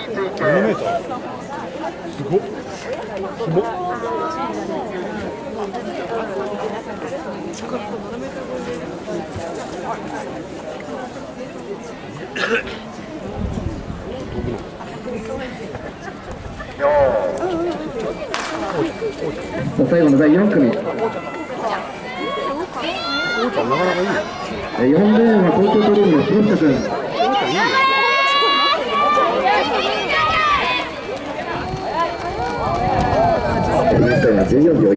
2m。すごっ。すごっ。 最後の第4組。 なかなかいいよ。 4レーンは東京ドリームの木下君。14秒。